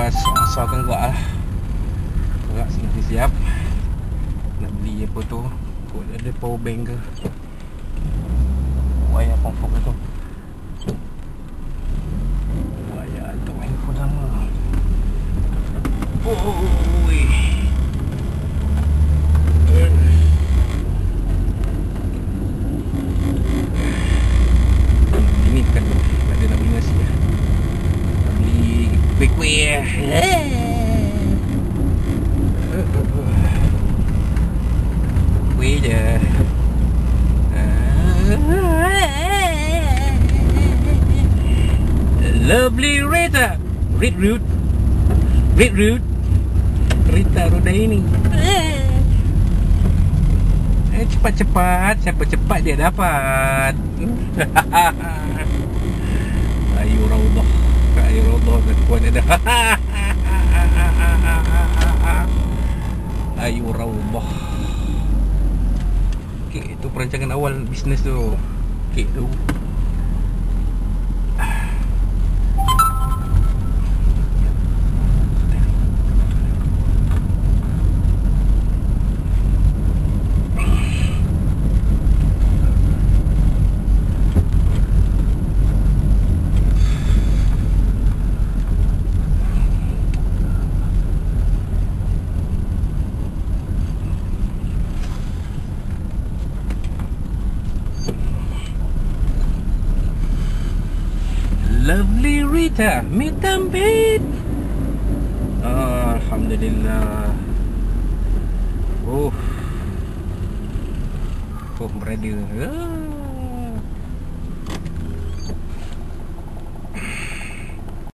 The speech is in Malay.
lepas asal gerak lah. Gerak sini siap. Nak beli apa tu? Kod ada power bank ke? Wayar confirm tu. Wayar untuk handphone lama. Oi. Ini kan ada nak beli nasi lah. Nak beli kuih-kuih. Kuih je. Lovely Rita. Red Root. Rita Rudaini. Cepat-cepat. Siapa cepat dia dapat. Ayu Raudah. Ayu Raudah tuan ada. Ayu Raudah. Okey, itu perancangan awal bisnes tu. Okey tu. Lovely Rita, Mitampit. Alhamdulillah. Oh, brother.